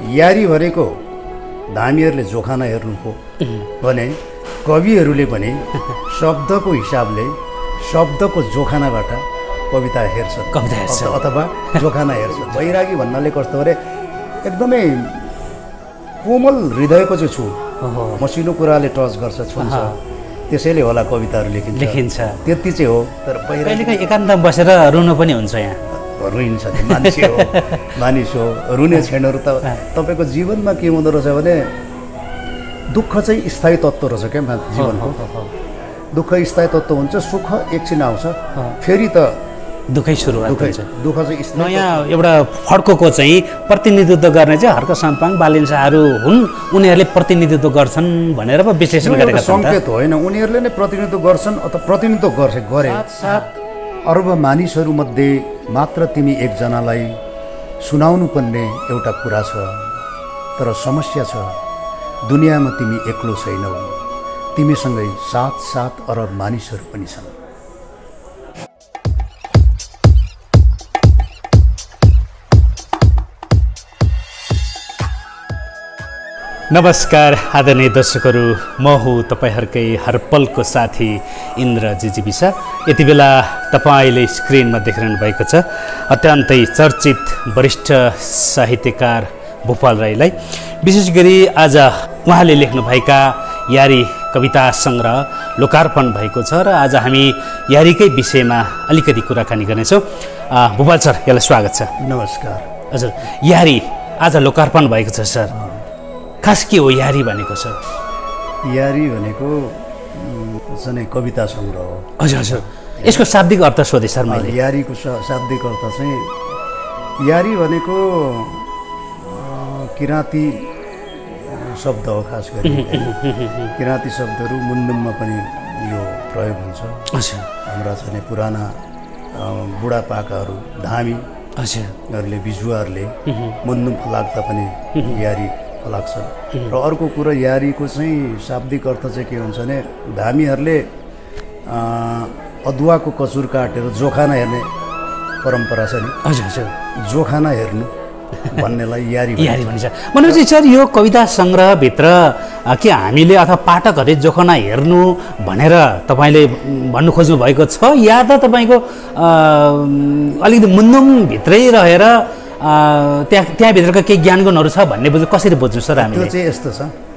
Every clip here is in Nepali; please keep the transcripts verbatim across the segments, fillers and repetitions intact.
यारी भनेको धामीहरूले जोखाना हेर्नु हो भने कविहरूले पनि शब्दको हिसाबले शब्दको जोखानाबाट कविता हेर्छन् कविता हेर्छन् अथवा जोखाना हेर्छन्। बैरागी भन्नाले कस्तो अरे एकदमै कोमल हृदयको चाहिँ छु, मसिनो कुराले टच गर्छ, छुन्छ, त्यसैले होला कविताहरू लेखिन्छ लेखिन्छ त्यति चाहिँ हो। तर पहिलेका एकान्तमा बसेर रुनु पनि हुन्छ, यहाँ रुइन्छ, मान्छे हो, मानिस हो। रुने क्षणहरू त तपाईँको जीवनमा के हुँदो रहेछ भने दुःख चाहिँ स्थायी तत्त्व रहेछ क्या जीवनको। दुःख स्थायी तत्त्व हुन्छ, सुख एकछिन आउँछ, फेरि त दुःखै सुरुवात हुन्छ। दुःख चाहिँ नयाँ एउटा फड्कोको चाहिँ प्रतिनिधित्व गर्ने चाहिँ हर्क साम्पाङ बालिन शाहहरू हुन्, उनीहरूले प्रतिनिधित्व गर्छन् भनेर पो विश्लेषण गरेका छन्। सङ्केत होइन, उनीहरूले नै प्रतिनिधित्व गर्छन् अथवा प्रतिनिधित्व गर्छ गरे साथ अर्ब मानिसहरूमध्ये मात्र तिमी एकजनालाई सुनाउनु पर्ने एउटा कुरा छ। तर समस्या छ, दुनियाँमा तिमी एक्लो छैनौ, तिमीसँगै सात सात अरब मानिसहरू पनि छन्। नमस्कार आदरणीय दर्शकहरू, म हुँ तपाईँहरूकै हरपलको साथी इन्द्र जिजिबिसा। यति बेला तपाईँले स्क्रिनमा देखिरहनु भएको छ अत्यन्तै चर्चित वरिष्ठ साहित्यकार भुपाल राईलाई। विशेष गरी आज उहाँले लेख्नुभएका यारी कविता सङ्ग्रह लोकार्पण भएको छ र आज हामी यारीकै विषयमा अलिकति कुराकानी गर्नेछौँ। भुपाल सर, यसलाई स्वागत छ। नमस्कार। हजुर, यारी आज लोकार्पण भएको छ सर, खास के हो यारी भनेको सर? यारी भनेको चाहिँ कविता सङ्ग्रह हो। हजुर हजुर, यसको शाब्दिक अर्थ सोधेँ सर मैले। यारीको शाब्दिक अर्थ चाहिँ यारी भनेको किराँती शब्द हो, खास गरी किराँती शब्दहरू मुन्नुममा पनि यो प्रयोग हुन्छ। हाम्रा चाहिँ पुराना बुढापाकाहरू धामी हरूले बिजुवाहरूले मुन्नुम फलाक्दा पनि यारी फलाक्छन्। र अर्को कुरो यारीको चाहिँ शाब्दिक अर्थ चाहिँ के हुन्छ भने धामीहरूले अदुवाको कचुर काटेर जोखाना हेर्ने परम्परा छ नि। हजुर हजुर, जोखाना हेर्नु भन्नेलाई यारी यारी भनिन्छ। भनेपछि सर यो कविता सङ्ग्रहभित्र के हामीले अथवा पाठकहरूले जोखाना हेर्नु भनेर तपाईँले भन्नु खोज्नु भएको छ, या त तपाईँको अलिकति मुन्नुमभित्रै रहेर त्यहाँ त्यहाँभित्रका केही ज्ञानगुणहरू छ भन्ने बुझ्नु कसरी बुझ्नु सर हामीले? त्यो चाहिँ यस्तो छ,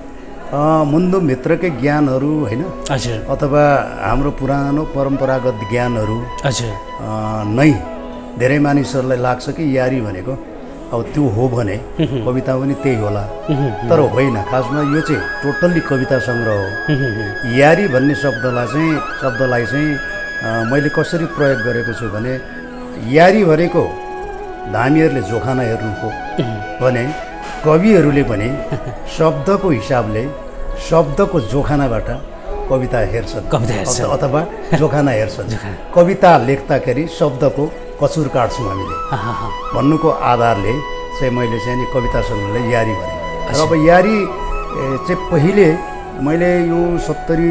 मुन्नुमभित्रकै ज्ञानहरू होइन, हजुर, अथवा हाम्रो पुरानो परम्परागत ज्ञानहरू हजुर नै धेरै मानिसहरूलाई लाग्छ कि यारी भनेको अब त्यो हो भने कविता पनि त्यही होला, तर होइन। खासमा यो चाहिँ टोटल्ली कविता सङ्ग्रह हो। यारी भन्ने शब्दलाई चाहिँ शब्दलाई चाहिँ मैले कसरी प्रयोग गरेको छु भने यारी भनेको धामीहरूले जोखाना हेर्नु हो भने कविहरूले पनि शब्दको हिसाबले शब्दको जोखानाबाट कविता हेर्छन् कविता हेर्छन् अथवा जोखाना हेर्छन्। कविता लेख्दाखेरि शब्दको कचुर काट्छौँ हामीले भन्नुको आधारले चाहिँ मैले चाहिँ नि कविता सङ्ग्रहलाई यारी भने। र अब यारी चाहिँ पहिले मैले यो सत्तरी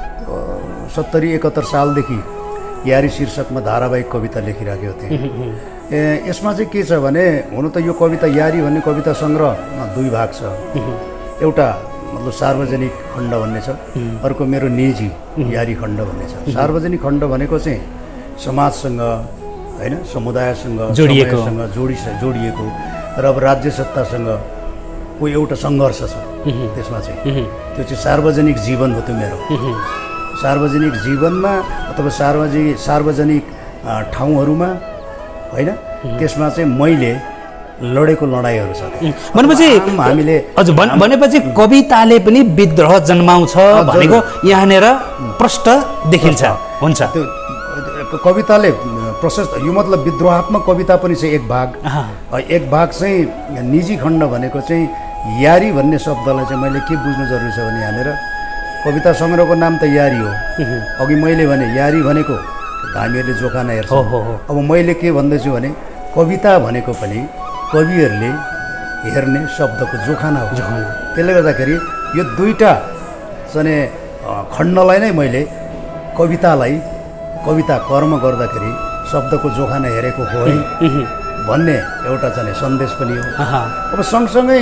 सत्तरी एकहत्तर सालदेखि यारी शीर्षकमा धारावाहिक कविता लेखिराखेको थिएँ। यसमा चाहिँ के छ भने हुन त यो कविता यारी भन्ने कविता सङ्ग्रहमा दुई भाग छ। एउटा मतलब सार्वजनिक खण्ड भन्ने छ, अर्को मेरो निजी यारी खण्ड भन्ने छ। सार्वजनिक खण्ड भनेको चाहिँ समाजसँग होइन, समुदायसँग जोडिएको जोडि जोडिएको र अब राज्य सत्तासँगको एउटा सङ्घर्ष छ त्यसमा चाहिँ। त्यो चाहिँ सार्वजनिक जीवन हो त्यो मेरो। सार्वजनिक जीवनमा अथवा सार्वजनिक सार्वजनिक ठाउँहरूमा होइन, त्यसमा चाहिँ मैले लडेको लडाइँहरू छ। भनेपछि हामीले हजुर भनेपछि कविताले पनि विद्रोह जन्माउँछ भनेको यहाँनिर प्रष्ट देखिन्छ। हुन्छ, त्यो कविताले प्रशस्त, यो मतलब विद्रोहात्मक कविता पनि छ एक भाग। एक भाग चाहिँ निजी खण्ड भनेको चाहिँ यारी भन्ने शब्दलाई चाहिँ मैले के बुझ्नु जरुरी छ भने यहाँनिर कविता सङ्ग्रहको नाम त यारी हो। अघि मैले भने यारी भनेको धामीहरूले जोखाना हेर्छ। अब मैले के भन्दैछु भने कविता भनेको पनि कविहरूले हेर्ने शब्दको जोखाना हो। त्यसले गर्दाखेरि यो दुईटा चाहिँ खण्डलाई नै मैले कवितालाई कविता कर्म गर्दाखेरि शब्दको जोखाना हेरेको हो है भन्ने एउटा चाहिँ सन्देश पनि हो। आहा, अब सँगसँगै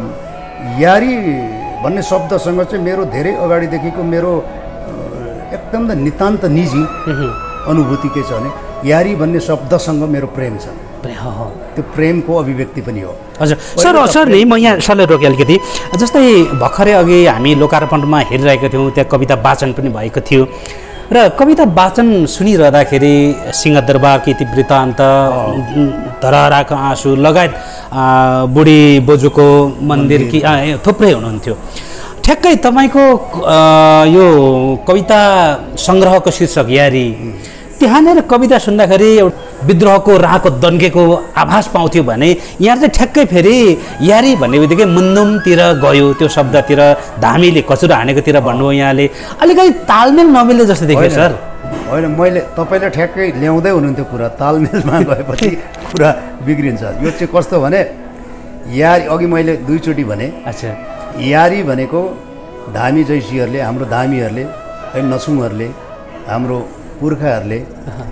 यारी भन्ने शब्दसँग चाहिँ मेरो धेरै अगाडिदेखिको मेरो अ, एकदम त नितान्त निजी अनुभूति के छ भने यारी भन्ने शब्दसँग मेरो प्रेम छ। हो, हो। त्यो प्रेमको अभिव्यक्ति पनि हो। हजुर सर सर नि म यहाँ सरलाई रोकेँ अलिकति। जस्तै भर्खरै अघि हामी लोकार्पणमा हेरिरहेका थियौँ, त्यहाँ कविता वाचन पनि भएको थियो र कविता वाचन सुनिरहँदाखेरि सिंहदरबारको इतिवृत्तान्त, धरहराको आँसु लगायत बुढी बोजूको मन्दिर कि थुप्रै हुनुहुन्थ्यो। ठ्याक्कै तपाईँको यो कविता सङ्ग्रहको शीर्षक यारी, त्यहाँनिर कविता सुन्दाखेरि विद्रोहको राहको दन्केको आभास पाउँथ्यो भने यहाँ चाहिँ ठ्याक्कै फेरि यारी भन्ने बित्तिकै मुन्दुमतिर गयो, त्यो शब्दतिर धामीले कचुरा हानेकोतिर भन्नुभयो यहाँले, अलिकति तालमेल नमिल्ने जस्तो देखियो सर। होइन, मैले तपाईँले ठ्याक्कै ल्याउँदै हुनुहुन्थ्यो कुरा, तालमेलमा गएपछि कुरा बिग्रिन्छ। यो चाहिँ कस्तो भने यारी अघि मैले दुईचोटि भने, अच्छा यारी भनेको धामी जैसीहरूले, हाम्रो धामीहरूले है, नसुङहरूले, हाम्रो पुर्खाहरूले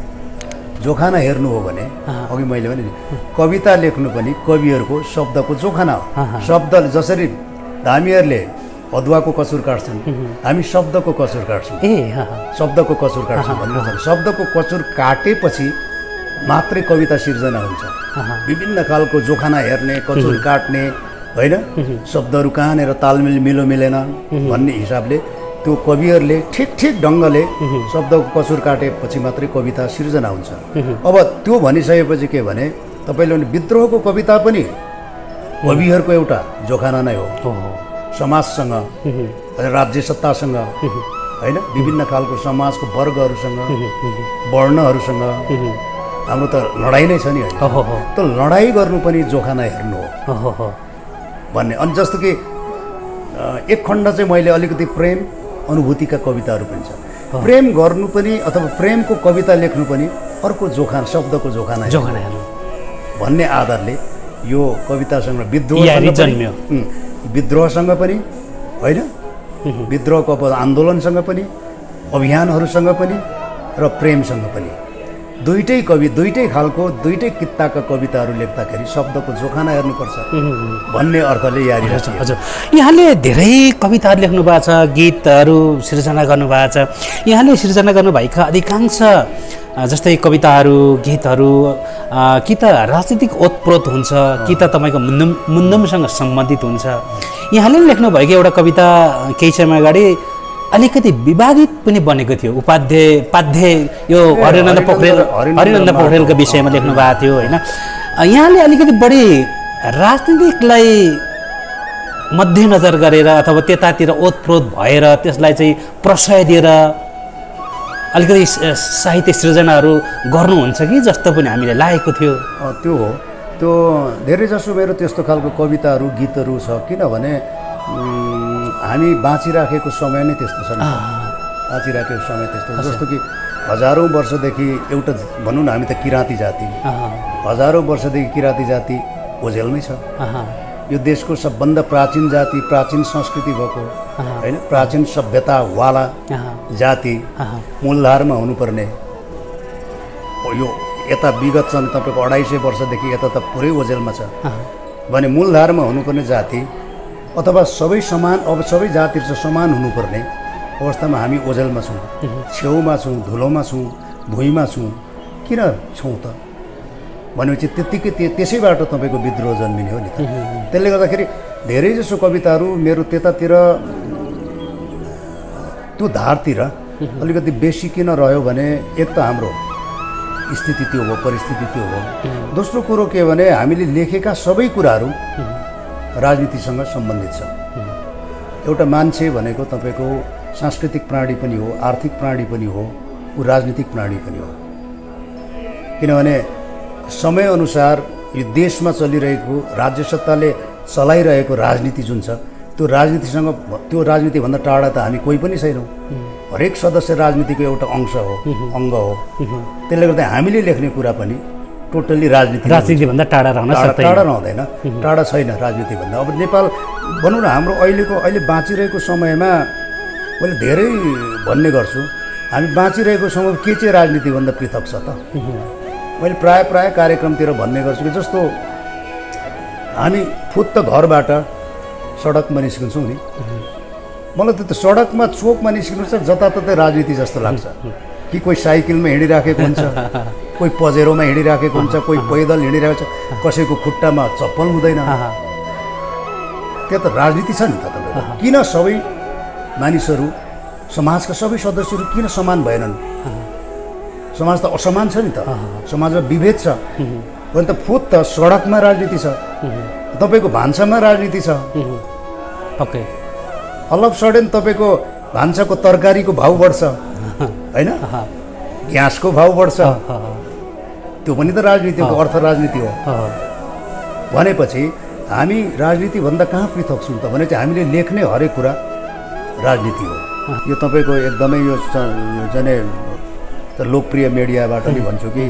जोखाना हेर्नु हो भने अघि मैले भने कविता लेख्नु पनि कविहरूको शब्दको जोखाना हो। शब्द जसरी धामीहरूले अदुवाको कसुर काट्छन्, हामी शब्दको कसुर काट्छौँ, ए शब्दको कसुर काट्छौँ भनेर शब्दको कसुर काटेपछि मात्रै कविता सिर्जना हुन्छ। विभिन्न खालको जोखाना हेर्ने, कसुर काट्ने होइन, शब्दहरू कहाँनिर तालमेल मिलो मिलेन भन्ने हिसाबले त्यो कविहरूले ठिक ठिक ढङ्गले शब्दको कसुर काटेपछि मात्रै कविता सिर्जना हुन्छ। अब त्यो भनिसकेपछि के भने तपाईँले भने विद्रोहको कविता पनि कविहरूको एउटा जोखाना नै हो। समाजसँग, राज्य सत्तासँग होइन, विभिन्न खालको समाजको वर्गहरूसँग, वर्णहरूसँग हाम्रो त लडाइँ नै छ नि होइन, त लडाइँ गर्नु पनि जोखाना हेर्नु हो भन्ने। अनि जस्तो कि एक खण्ड चाहिँ मैले अलिकति प्रेम अनुभूतिका कविताहरू पनि छ। प्रेम गर्नु पनि अथवा प्रेमको कविता लेख्नु पनि अर्को जोखान, शब्दको जोखाना जोखाना भन्ने आधारले यो कवितासँग विद्रोहसँग विद्रोहसँग पनि होइन, विद्रोहको अब आन्दोलनसँग पनि, अभियानहरूसँग पनि र प्रेमसँग पनि दुईटै कवि दुईटै खालको दुईटै कित्ताका कविताहरू लेख्दाखेरि शब्दको जोखाना हेर्नुपर्छ भन्ने अर्थले यारी। हजुर, यहाँले धेरै कविताहरू लेख्नु भएको छ, गीतहरू सिर्जना गर्नुभएको छ। यहाँले सिर्जना गर्नुभएका अधिकांश जस्तै कविताहरू, गीतहरू कि त राजनीतिक ओतप्रोत हुन्छ कि त तपाईँको मुन्दुम मुन्दुमसँग सम्बन्धित हुन्छ। यहाँले लेख्नुभएको एउटा कविता केही समय अगाडि अलिकति विवादित पनि बनेको थियो। उपाध्याय पाध्य यो हरिनन्द पोखरेल हरिनन्द पोखरेलको विषयमा लेख्नु भएको थियो होइन। यहाँले अलिकति बढी राजनीतिकलाई मध्यनजर गरेर अथवा त्यतातिर ओतप्रोत भएर त्यसलाई चाहिँ प्रशय दिएर अलिकति साहित्य सृजनाहरू गर्नुहुन्छ कि जस्तो पनि हामीले लागेको थियो। त्यो हो, त्यो धेरैजसो मेरो त्यस्तो खालको कविताहरू, गीतहरू छ। किनभने हामी बाँचिराखेको समय नै त्यस्तो छ नि, बाँचिराखेको समय त्यस्तो। जस्तो कि हजारौँ वर्षदेखि एउटा भनौँ न, हामी त किराँती जाति, हजारौँ वर्षदेखि किराँती जाति ओझेलमै छ। यो देशको सबभन्दा प्राचीन जाति, प्राचीन संस्कृति भएको होइन, प्राचीन सभ्यतावाला जाति, मूलधारमा हुनुपर्ने यो यता विगत चाहिँ तपाईँको अढाई सय वर्षदेखि यता त पुरै ओझेलमा छ भने मूलधारमा हुनुपर्ने जाति अथवा सबै समान, अब सबै जाति चाहिँ समान हुनुपर्ने अवस्थामा हामी ओझेलमा छौँ, छेउमा छौँ, धुलोमा छौँ, भुइँमा छौँ। किन छौँ त भनेपछि त्यत्तिकै त्यसैबाट तपाईँको विद्रोह जन्मिने हो नि त। त्यसले गर्दाखेरि धेरैजसो कविताहरू मेरो त्यतातिर त्यो धारतिर अलिकति बेसी किन रह्यो भने एक त हाम्रो स्थिति त्यो हो, परिस्थिति त्यो हो। दोस्रो कुरो के भने हामीले लेखेका सबै कुराहरू राजनीतिसँग सम्बन्धित छ। एउटा मान्छे भनेको तपाईँको सांस्कृतिक प्राणी पनि हो, आर्थिक प्राणी पनि हो, ऊ राजनीतिक प्राणी पनि हो। किनभने समयअनुसार यो देशमा चलिरहेको राज्य सत्ताले चलाइरहेको राजनीति जुन छ त्यो राजनीतिसँग त्यो राजनीतिभन्दा टाढा त हामी कोही पनि छैनौँ। हरेक सदस्य राजनीतिको एउटा अंश हो, अङ्ग हो। त्यसले गर्दा हामीले लेख्ने कुरा पनि टोटल्ली राजनीति राजनीतिभन्दा टाढा रहन सक्दैन, टाढा रहँदैन, टाढा छैन राजनीतिभन्दा। अब नेपाल भनौँ न, हाम्रो अहिलेको अहिले बाँचिरहेको समयमा मैले धेरै भन्ने गर्छु, हामी बाँचिरहेको समय के चाहिँ राजनीतिभन्दा पृथक छ त मैले प्राय प्राय कार्यक्रमतिर भन्ने गर्छु कि जस्तो हामी फुत्त घरबाट सडकमा निस्किन्छौँ नि, मलाई त त्यो सडकमा चोकमा निस्किनु चाहिँ जताततै राजनीति जस्तो लाग्छ। कि कोही साइकलमा हिँडिराखेको हुन्छ, कोही पजेरोमा हिँडिराखेको हुन्छ, कोही पैदल हिँडिरहेको छ, कसैको खुट्टामा चप्पल हुँदैन। त्यो त राजनीति छ नि त तपाईँको। किन सबै मानिसहरू, समाजका सबै सदस्यहरू किन समान भएनन्? समाज त असमान छ नि त, समाजमा विभेद छ। भने त फुत त सडकमा राजनीति छ, तपाईँको भान्सामा राजनीति छ। ओके, अलब सडन तपाईँको भान्साको तरकारीको भाउ बढ्छ होइन, ग्यासको भाउ बढ्छ, त्यो पनि त राजनीति हो, अर्थ राजनीति हो। भनेपछि हामी राजनीतिभन्दा कहाँ पृथक छौँ त भने चाहिँ हामीले लेख्ने हरेक कुरा राजनीति हो। यो तपाईँको एकदमै यो जाने लोकप्रिय मिडियाबाट पनि भन्छु कि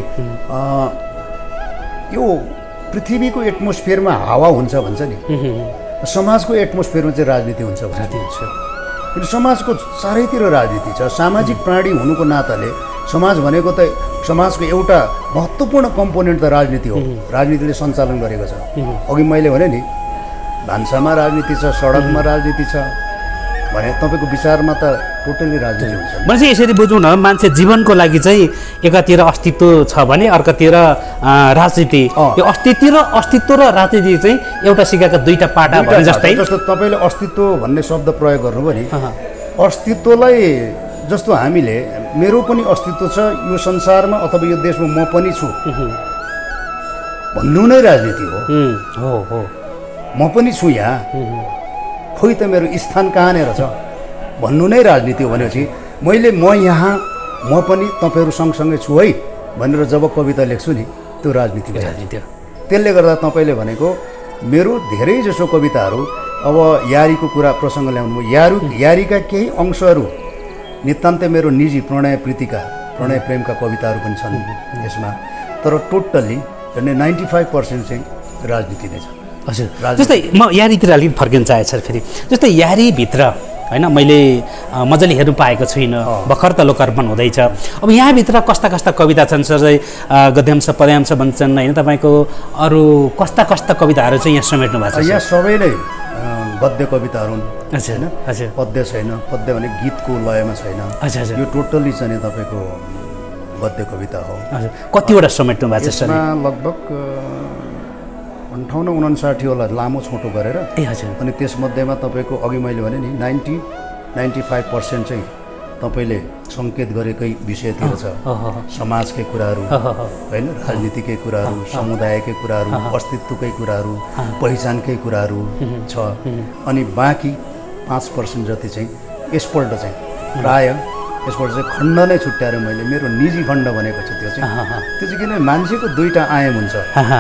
यो पृथ्वीको एटमोस्फियरमा हावा हुन्छ भन्छ नि, समाजको एटमोस्फियरमा चाहिँ राजनीति हुन्छ भन्छ। किन समाजको चारैतिर राजनीति छ। सामाजिक प्राणी हुनुको नाताले समाज भनेको त समाजको एउटा महत्त्वपूर्ण कम्पोनेन्ट त राजनीति हो। राजनीतिले सञ्चालन गरेको छ। अघि मैले भने नि भान्सामा राजनीति छ, सडकमा राजनीति छ भने तपाईँको विचारमा त टोटली राजनीति हुन्छ। मैले चाहिँ यसरी बुझौँ न, मान्छे जीवनको लागि चाहिँ एकातिर अस्तित्व छ भने अर्कातिर राजनीति। यो अस्तित्व र अस्तित्व र राजनीति चाहिँ एउटा सिक्काका दुईटा पाटा भने जस्तै। जस्तो तपाईँले अस्तित्व भन्ने शब्द प्रयोग गर्नुभयो नि, अस्तित्वलाई जस्तो हामीले मेरो पनि अस्तित्व छ यो संसारमा अथवा यो देशमा, म पनि छु भन्नु नै राजनीति हो। हो हो, म पनि छु यहाँ, खोइ त मेरो स्थान कहाँनिर छ भन्नु नै राजनीति हो। भनेपछि मैले म यहाँ, म पनि तपाईँहरू सँगसँगै छु है भनेर जब कविता लेख्छु नि, त्यो राजनीति राजनीति हो। त्यसले गर्दा तपाईँले भनेको मेरो धेरै जसो कविताहरू, अब यारीको कुरा प्रसङ्ग ल्याउनु, यारु यारीका केही अंशहरू नितान्तै मेरो निजी प्रणय प्रीतिका प्रणय प्रेमका कविताहरू पनि छन् यसमा, तर टोटल्ली झन्डै नाइन्टी फाइभ पर्सेन्ट चाहिँ राजनीति नै छ। हजुर, जस्तै म यारीतिर अलिक फर्किन चाहेको छ फेरि। जस्तै यारीभित्र होइन, मैले मजाले हेर्नु पाएको छुइनँ, भर्खर त लोकार्पण हुँदैछ। अब यहाँभित्र कस्ता कस्ता कविता छन् सर? चाहिँ गद्यांश पद्यांश भन्छन् होइन, तपाईँको अरू कस्ता कस्ता कविताहरू चाहिँ यहाँ समेट्नु भएको छ? यहाँ सबै नै गद्य कविताहरू हुन्। अच्छा होइन, हजुर, पद्य छैन। पद्य भने गीतको लयमा छैन। अच्छा अच्छा, यो टोटल्ली चाहिँ तपाईँको गद्य कविता हो। हजुर, कतिवटा समेट्नु भएको छ सर? लगभग अन्ठाउन्न उन्साठी होला, लामो छोटो गरेर। ए हजुर। अनि त्यसमध्येमा तपाईँको अघि मैले भने नि नाइन्टी नाइन्टी फाइभ पर्सेन्ट चाहिँ तपाईँले सङ्केत गरेकै विषयतिर छ। समाजकै कुराहरू होइन, राजनीतिकै कुराहरू, समुदायकै कुराहरू, अस्तित्वकै कुराहरू, पहिचानकै कुराहरू छ। अनि बाँकी पाँच पर्सेन्ट जति चाहिँ यसपल्ट चाहिँ प्राय यसपल्ट चाहिँ खण्ड नै छुट्याएर मैले मेरो निजी खण्ड भनेको छु। त्यो चाहिँ त्यो चाहिँ किन मान्छेको दुईवटा आयाम हुन्छ।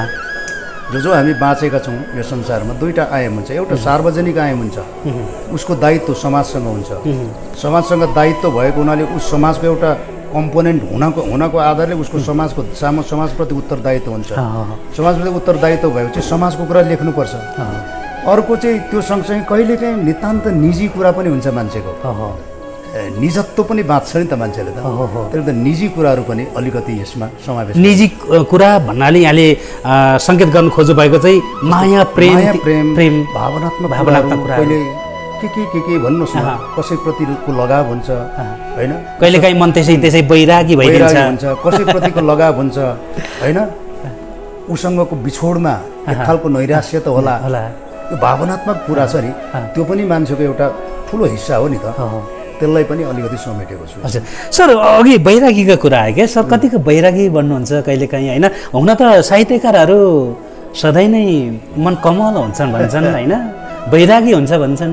जो जो हामी बाँचेका छौँ यो संसारमा, दुईवटा आयाम हुन्छ। एउटा सार्वजनिक आयाम हुन्छ, उसको दायित्व समाजसँग हुन्छ। समाजसँग दायित्व भएको हुनाले उस समाजको एउटा कम्पोनेन्ट हुनको हुनको आधारले उसको समाजको साम समाजप्रति उत्तरदायित्व हुन्छ। समाजप्रति उत्तरदायित्व भएपछि समाजको कुरा लेख्नुपर्छ। अर्को चाहिँ त्यो सँगसँगै कहिलेकाहीँ नितान्त निजी कुरा पनि हुन्छ मान्छेको। निजत्व पनि बाँच्छ नि त मान्छेले त, त्यसले त निजी कुराहरू पनि अलिकति यसमा समावेश। निजी कुरा भन्नाले यहाँले सङ्केत गर्नु खोज्नु भएको चाहिँ माया प्रेम प्रेम प्रेम भावनात्मक भावनात्मक कुरा, कहिले के के के के भन्नुहोस् न, कसैप्रतिको लगाव हुन्छ होइन, कहिलेकाहीँ मन त्यसै त्यसै बैरागी भइदिन्छ, कसैप्रतिको लगाव हुन्छ होइन, उसँगको बिछोडमा एक खालको नैराश्य त होला। यो भावनात्मक कुरा छ नि, त्यो पनि मान्छेको एउटा ठुलो हिस्सा हो नि त, त्यसलाई पनि अलिकति समेटेको छु। हजुर सर, अघि बैरागीको कुरा आयो क्या सर, कतिको बैरागी भन्नुहुन्छ कहिलेकाहीँ होइन? हुन त साहित्यकारहरू सधैँ नै मन कमल हुन्छन् भन्छन् होइन, बैरागी हुन्छ भन्छन्।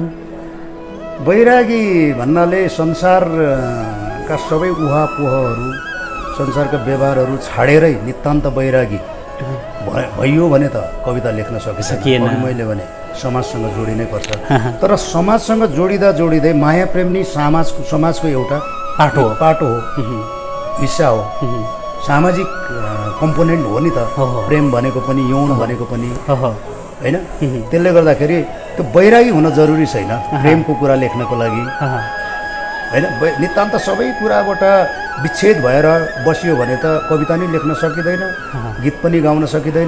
बैरागी भन्नाले संसारका सबै उहापोहहरू, संसारका व्यवहारहरू छाडेरै नितान्त बैरागी भइयो भने त कविता लेख्न सकिएन। मैले भने समाजसँग जोडिनै पर्छ, तर समाजसँग जोडिँदा जोडिँदै माया प्रेम नै समाज समाजको एउटा पाटो हो पाटो हो हिस्सा हो, सामाजिक कम्पोनेन्ट हो नि त। प्रेम भनेको पनि यौन भनेको पनि होइन। त्यसले गर्दाखेरि त्यो बैरागी हुन जरुरी छैन प्रेमको कुरा लेख्नको लागि होइन। नितान्त सबै कुराबाट विच्छेद भएर बसियो भने त कविता नि लेख्न सकिँदैन, गीत पनि गाउन सकिँदैन।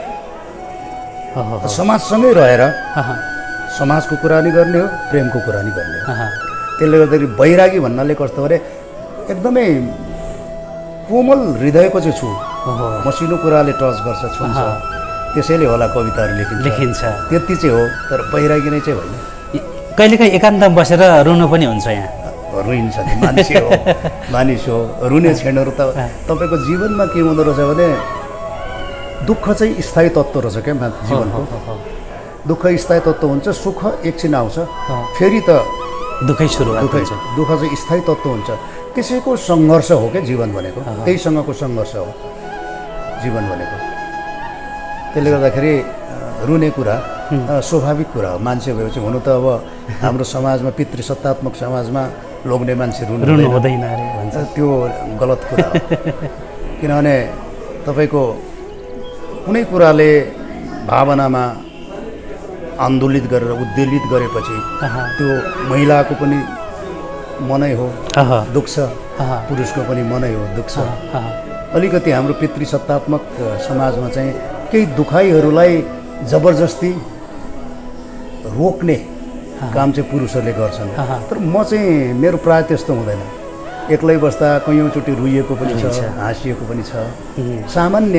समाजसँगै रहेर समाजको कुरा नि गर्ने हो, प्रेमको कुरा नि गर्ने हो। त्यसले गर्दाखेरि वैरागी भन्नाले कस्तो भने एकदमै कोमल हृदयको चाहिँ छु, मसिनो कुराले टच गर्छ, छुन्छ, त्यसैले होला कविताहरू लेखिन्छ लेखिन्छ त्यति चाहिँ हो। तर वैरागी नै चाहिँ होइन। कहिलेकाहीँ एकान्तमा बसेर रुनु पनि हुन्छ यहाँ? रुइन्छ नि, मान्छे हो, मानिस हो, रुने क्षणहरू त तपाईँको जीवनमा के हुँदो रहेछ भने दुःख चाहिँ स्थायी तत्त्व रहेछ क्या जीवनको। दुःख स्थायी तत्त्व हुन्छ, सुख एकछिन आउँछ, फेरि त दुःखै सुरु दुःख दुःख चाहिँ स्थायी तत्त्व हुन्छ। त्यसैको सङ्घर्ष हो क्या जीवन भनेको, त्यहीसँगको सङ्घर्ष हो जीवन भनेको। त्यसले गर्दाखेरि रुने कुरा स्वाभाविक कुरा हो। मान्छे भएपछि हुनु त अब हाम्रो समाजमा, पितृसत्तात्मक समाजमा लोग्ने मान्छे रुनु हुँदैन, त्यो गलत कुरा हो। किनभने तपाईँको कुनै कुराले भावनामा आन्दोलित गरेर उद्वेलित गरेपछि त्यो महिलाको पनि मनै हो, दुख्छ, पुरुषको पनि मनै हो, दुख्छ। अलिकति हाम्रो पितृसत्तात्मक समाजमा चाहिँ केही दुखाइहरूलाई जबरजस्ती रोक्ने काम चाहिँ पुरुषहरूले गर्छन्। तर म चाहिँ मेरो प्राय त्यस्तो हुँदैन। एक्लै बस्दा कैयौँचोटि रुइएको पनि छ, हाँसिएको पनि छ। सामान्य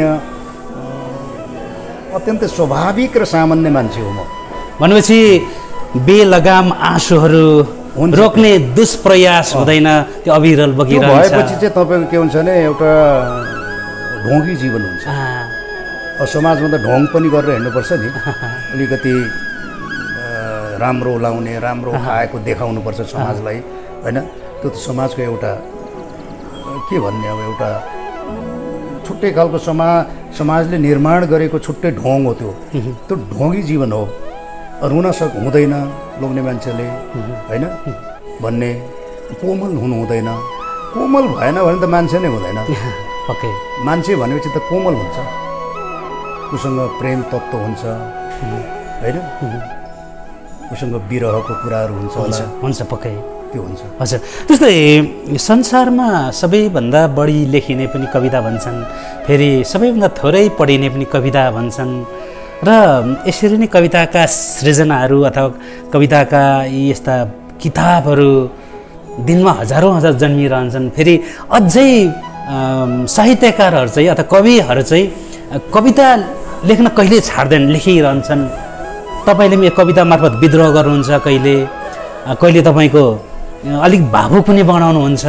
अत्यन्तै स्वाभाविक र सामान्य मान्छे हो म। भनेपछि बेलगाम आँसुहरू रोक्ने दुष्प्रयास हुँदैन, त्यो अविरल बगिरहन्छ। भएपछि चाहिँ तपाईँको के हुन्छ भने एउटा ढोंगी जीवन हुन्छ। अब समाजमा त ढोङ पनि गरेर हिँड्नुपर्छ नि, अलिकति राम्रो लाउने, राम्रो खाएको देखाउनुपर्छ समाजलाई, होइन? त्यो त समाजको एउटा के भन्ने, अब एउटा छुट्टै खालको समा समाजले निर्माण गरेको छुट्टै ढोङ हो त्यो। त्यो ढोंगी जीवन हो। रुन सक हुँदैन लोग्ने मान्छेले, होइन भन्ने, कोमल हुनु हुँदैन। कोमल भएन भने त मान्छे नै हुँदैन। ओके, मान्छे भनेपछि त कोमल हुन्छ, उसँग प्रेम तत्त्व हुन्छ, होइन? उसँग विरहको कुराहरू हुन्छ होला, हुन्छ, पक्कै त्यो हुन्छ। हजुर, त्यस्तै संसारमा सबैभन्दा बढी लेखिने पनि कविता भन्छन्, फेरि सबैभन्दा थोरै पढिने पनि कविता भन्छन्। र यसरी नै कविताका सृजनाहरू अथवा कविताका यी यस्ता किताबहरू दिनमा हजारौँ हजार जन्मिरहन्छन्। फेरि अझै साहित्यकारहरू चाहिँ अथवा कविहरू चाहिँ कविता लेख्न कहिले छाड्दैन, लेखिरहन्छन्। तपाईँले पनि कविता मार्फत विद्रोह गर्नुहुन्छ, कहिले कहिले तपाईँको अलिक भावुक पनि बनाउनुहुन्छ।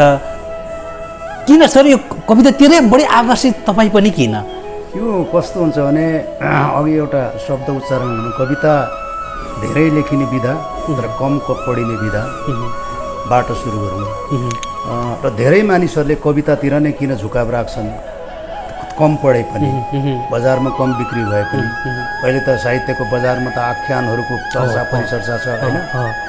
किन सर यो कवितातिरै बढी आकर्षित तपाईँ पनि किन? यो कस्तो हुन्छ भने अघि एउटा शब्द उच्चारण हुनु, कविता धेरै लेखिने विधा तर कम पढिने विधाबाट सुरु गरौँ। र धेरै मानिसहरूले कवितातिर नै किन झुकाव राख्छन्, कम पढे पनि, बजारमा कम बिक्री भए पनि। अहिले त साहित्यको बजारमा त आख्यानहरूको चर्चा परिचर्चा छ, होइन?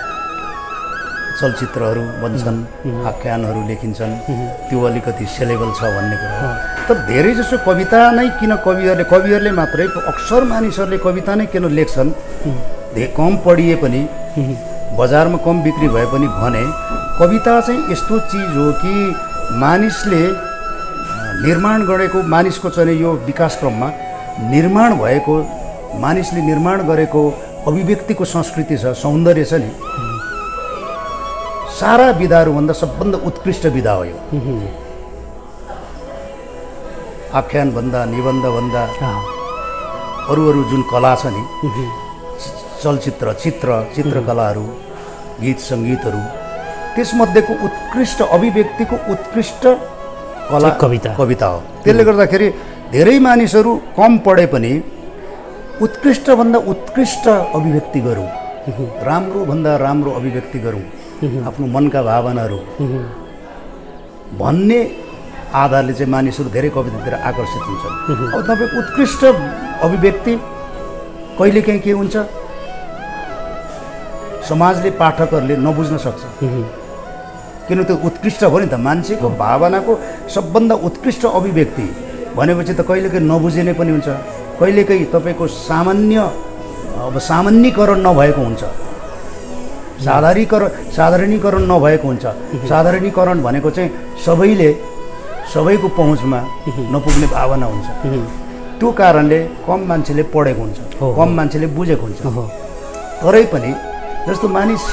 चलचित्रहरू बन्छन्, आख्यानहरू लेखिन्छन्, त्यो अलिकति सेलेबल छ भन्ने कुरा। तर धेरै जसो कविता नै किन कविहरूले कविहरूले मात्रै अक्सर मानिसहरूले कविता नै किन लेख्छन्, धेरै कम पढिए पनि, बजारमा कम बिक्री भए पनि भने कविता चाहिँ यस्तो चिज हो कि मानिसले निर्माण गरेको, मानिसको चाहिँ यो विकासक्रममा निर्माण भएको, मानिसले निर्माण गरेको अभिव्यक्तिको संस्कृति छ, सौन्दर्य छ नि, सारा विधाहरूभन्दा सबभन्दा उत्कृष्ट विधा हो यो। आख्यानभन्दा, निबन्धभन्दा अरू अरू जुन कला छ नि, चलचित्र, चित्र, चित्रकलाहरू, गीत सङ्गीतहरू, त्यसमध्येको उत्कृष्ट अभिव्यक्तिको उत्कृष्ट कला कविता कविता हो। त्यसले गर्दाखेरि धेरै मानिसहरू कम पढे पनि उत्कृष्टभन्दा उत्कृष्ट अभिव्यक्ति गरौँ, राम्रोभन्दा राम्रो अभिव्यक्ति गरौँ आफ्नो मनका भावनाहरू भन्ने आधारले चाहिँ मानिसहरू धेरै कवितातिर आकर्षित हुन्छन्। अब तपाईँको उत्कृष्ट अभिव्यक्ति कहिलेकाहीँ के हुन्छ, समाजले, पाठकहरूले नबुझ्न सक्छ। किन त्यो उत्कृष्ट हो नि त, मान्छेको भावनाको सबभन्दा उत्कृष्ट अभिव्यक्ति भनेपछि त कहिलेकाहीँ नबुझिने पनि हुन्छ, कहिलेकाहीँ तपाईँको सामान्य अब सामान्यीकरण नभएको हुन्छ, साधारणीकरण साधारणीकरण नभएको हुन्छ। साधारणीकरण भनेको चाहिँ सबैले सबैको पहुँचमा नपुग्ने भावना हुन्छ। त्यो कारणले कम मान्छेले पढेको हुन्छ, कम मान्छेले बुझेको हुन्छ। तरै पनि जस्तो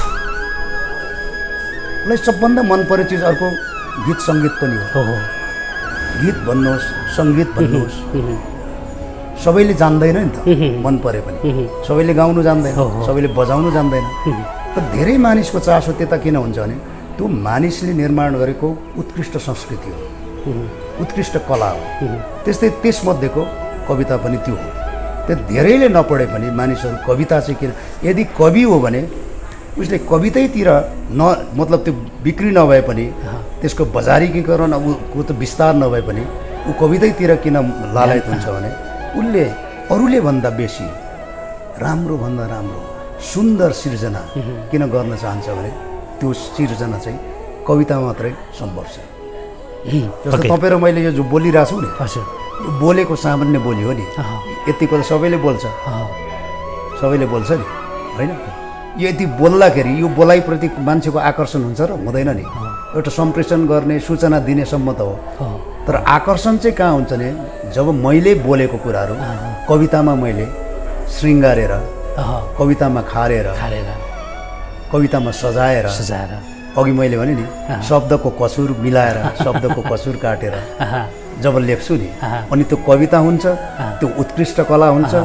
मानिसलाई सबभन्दा मन पर्ने चिज अर्को गीत सङ्गीत पनि हो। गीत भन्नुहोस्, सङ्गीत भन्नुहोस्, सबैले जान्दैन नि त, मन परे पनि सबैले गाउनु जान्दैन, सबैले बजाउनु जान्दैन। त धेरै मानिसको चासो त्यता किन हुन्छ भने त्यो मानिसले निर्माण गरेको उत्कृष्ट संस्कृति हो, उत्कृष्ट कला हो। त्यस्तै त्यसमध्येको कविता पनि त्यो हो। त्यो धेरैले नपढे पनि मानिसहरू कविता चाहिँ किन, यदि कवि हो भने उसले कवितैतिर न मतलब त्यो बिक्री नभए पनि त्यसको बजारीकरण ऊ त विस्तार नभए पनि ऊ कवितैतिर किन लालायत हुन्छ भने उसले अरूले भन्दा बेसी राम्रो भन्दा राम्रो सुन्दर सिर्जना किन गर्न चाहन्छ भने त्यो सिर्जना चाहिँ कविता मात्रै सम्भव छ। जस्तो तपाईँ र मैले यो जो बोलिरहेको छु नि, यो बोलेको सामान्य बोली हो नि, यतिको त सबैले बोल्छ, सबैले बोल्छ नि होइन। यो यति बोल्दाखेरि यो बोलाइप्रति मान्छेको आकर्षण हुन्छ र हुँदैन नि। एउटा सम्प्रेषण गर्ने सूचना दिनेसम्म त हो, तर आकर्षण चाहिँ कहाँ हुन्छ भने जब मैले बोलेको कुराहरू कवितामा मैले श्रृङ्गारेर, कवितामा खारेर, कवितामा सजाएर सजाएर अघि मैले भने नि शब्दको कसुर मिलाएर, शब्दको कसुर काटेर जब लेख्छु नि, अनि त्यो कविता हुन्छ, त्यो उत्कृष्ट कला हुन्छ।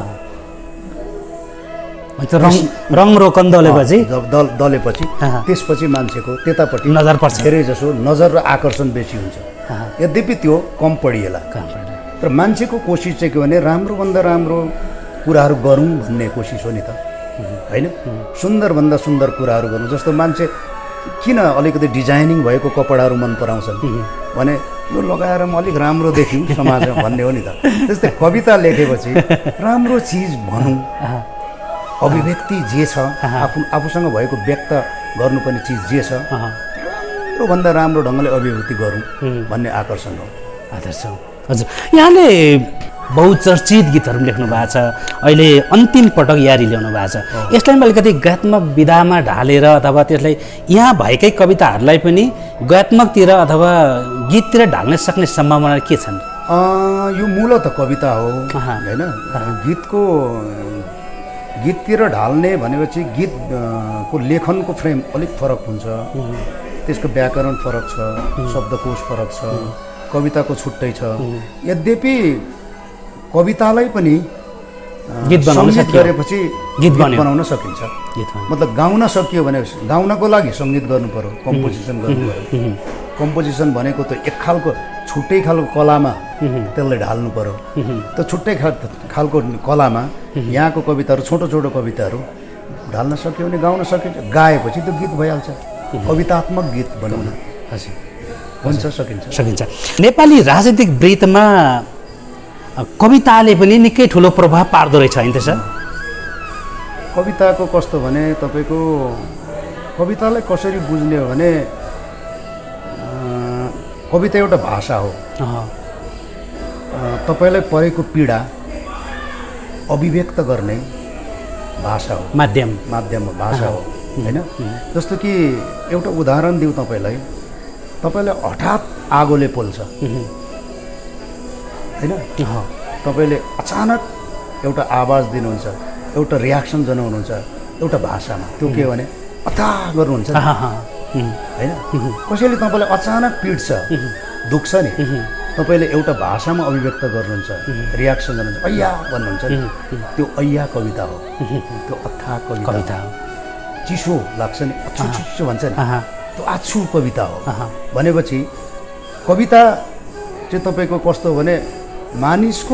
रङ रोकन दलेपछि दलेपछि त्यसपछि मान्छेको त्यतापट्टि नजर पर्छ, धेरै जसो नजर र आकर्षण बेसी हुन्छ। यद्यपि त्यो कम पढिएला, तर मान्छेको कोसिस चाहिँ के भने राम्रोभन्दा राम्रो कुराहरू गरौँ भन्ने कोसिस हो नि त होइन। सुन्दरभन्दा सुन्दर कुराहरू गर्नु। जस्तो मान्छे किन अलिकति डिजाइनिङ भएको कपडाहरू मन पराउँछन् भने यो लगाएर म अलिक राम्रो देखिउँ समाजमा भन्ने हो नि त। त्यस्तै कविता लेखेपछि राम्रो चिज भनौँ, अभिव्यक्ति जे छ आफू आफूसँग भएको व्यक्त गर्नुपर्ने चिज जे छ त्योभन्दा राम्रो ढङ्गले अभिव्यक्ति गरौँ भन्ने आकर्षण हो, आदर्श हो। हजुर, यहाँले बहुचर्चित गीतहरू लेख्नु भएको छ, अहिले अन्तिम पटक यारी ल्याउनु भएको छ। यसलाई अलिकति गद्यात्मक विधामा ढालेर अथवा त्यसलाई यहाँ भएकै कविताहरूलाई पनि गद्यात्मकतिर अथवा गीततिर ढाल्न सक्ने सम्भावना के छन्? यो मूलत कविता हो होइन। गीतको गीततिर ढाल्ने भनेपछि गीत को लेखनको फ्रेम अलिक फरक हुन्छ, त्यसको व्याकरण फरक छ, शब्दकोश फरक छ, कविताको छुट्टै छ। यद्यपि कवितालाई पनि गीत बनाउन गरेपछि गीत बनाउन सकिन्छ। मतलब गाउन सकियो भने गाउनको लागि सङ्गीत गर्नु पर्यो, कम्पोजिसन गर्नु पर्यो। कम्पोजिसन भनेको त एक खालको छुट्टै खालको कलामा त्यसलाई ढाल्नु पर्यो। त्यो छुट्टै खालको कलामा यहाँको कविताहरू, छोटो छोटो कविताहरू ढाल्न सक्यो भने गाउन सकिन्छ। गाएपछि त्यो गीत भइहाल्छ, कवितात्मक गीत बनाउन हुन्छ, सकिन्छ सकिन्छ नेपाली राजनीतिक वृत्तमा कविताले पनि निकै ठुलो प्रभाव पार्दो रहेछ होइन त्यसो? कविताको कस्तो भने तपाईँको कवितालाई कसरी बुझ्ने हो भने कविता एउटा भाषा हो। तपाईँलाई परेको पीडा अभिव्यक्त गर्ने भाषा हो, माध्यम माध्यम हो, भाषा हो होइन। जस्तो कि एउटा उदाहरण दिउँ तपाईँलाई, तपाईँलाई हठात आगोले पोल्छ होइन, तपाईँले अचानक एउटा आवाज दिनुहुन्छ, एउटा रियाक्सन जनाउनुहुन्छ एउटा भाषामा, त्यो के भने अथा गर्नुहुन्छ होइन। कसैले तपाईँलाई अचानक पिट्छ, दुख्छ नि, तपाईँले एउटा भाषामा अभिव्यक्त गर्नुहुन्छ, रियाक्सन जनाउनुहुन्छ, अय्या भन्नुहुन्छ, त्यो अय्या कविता हो, त्यो अथा कविता हो। चिसो लाग्छ नि, अछु चिसो भन्छ नि, त्यो आछु कविता हो। भनेपछि कविता चाहिँ तपाईँको कस्तो भने मानिसको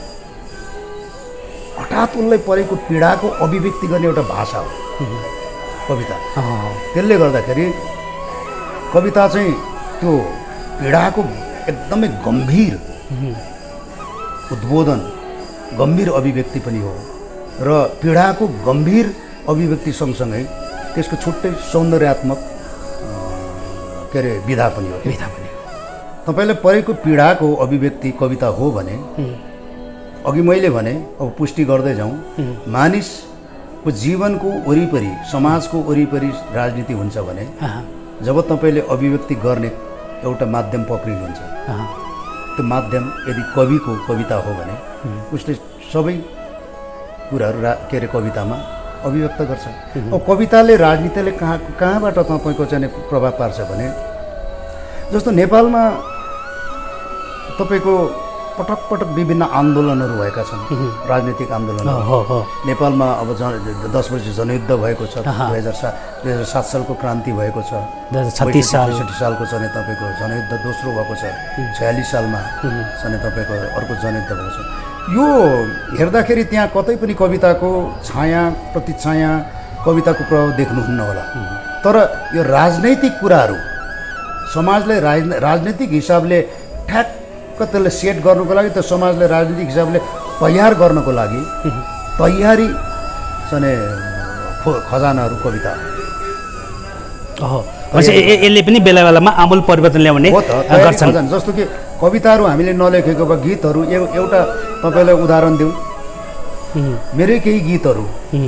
हठात उसलाई परेको पीडाको अभिव्यक्ति गर्ने एउटा भाषा हो कविता। त्यसले गर्दाखेरि कविता चाहिँ त्यो पीडाको एकदमै गम्भीर उद्बोधन, गम्भीर अभिव्यक्ति पनि हो र पीडाको गम्भीर अभिव्यक्ति सँगसँगै त्यसको छुट्टै सौन्दर्यात्मक के अरे विधा पनि हो, विधा पनि हो। तपाईँलाई परेको पीडाको अभिव्यक्ति कविता हो भने अघि मैले भने, अब पुष्टि गर्दै जाउँ, मानिसको जीवनको वरिपरि, समाजको वरिपरि राजनीति हुन्छ भने जब तपाईँले अभिव्यक्ति गर्ने एउटा माध्यम पक्रिनुहुन्छ। त्यो माध्यम यदि कविको कविता हो भने उसले सबै कुराहरू रा के अरे कवितामा अभिव्यक्त गर्छ। अब कविताले राजनीतिले कहाँ कहाँबाट तपाईँको चाहिँ प्रभाव पार्छ भने जस्तो नेपालमा तपाईँको पटक पटक विभिन्न आन्दोलनहरू भएका छन्, राजनीतिक आन्दोलनहरू। नेपालमा अब जन दस वर्ष जनयुद्ध भएको छ, दुई हजार सात दुई हजार सात सालको क्रान्ति भएको छ, छत्तिस साल पैँसठी सालको चाहिँ तपाईँको जनयुद्ध दोस्रो भएको छ, छयालिस सालमा चाहिँ तपाईँको अर्को जनयुद्ध भएको छ। यो हेर्दाखेरि त्यहाँ कतै पनि कविताको छाया प्रतिछाया कविताको प्रभाव देख्नुहुन्न होला। तर यो राजनैतिक कुराहरू समाजलाई राज राजनैतिक हिसाबले ठ्याक्क त्यसलाई सेट गर्नुको लागि, त्यो समाजलाई राजनीतिक हिसाबले तयार गर्नको लागि तयारी चाहिँ खजानाहरू कविता हो। यसले पनि बेला बेलामा आमूल परिवर्तन ल्याउने गर्छन्। जस्तो कि कविताहरू हामीले नलेखेको भए गीतहरू एउटा तपाईँलाई उदाहरण दिउँ, मेरै केही गीतहरू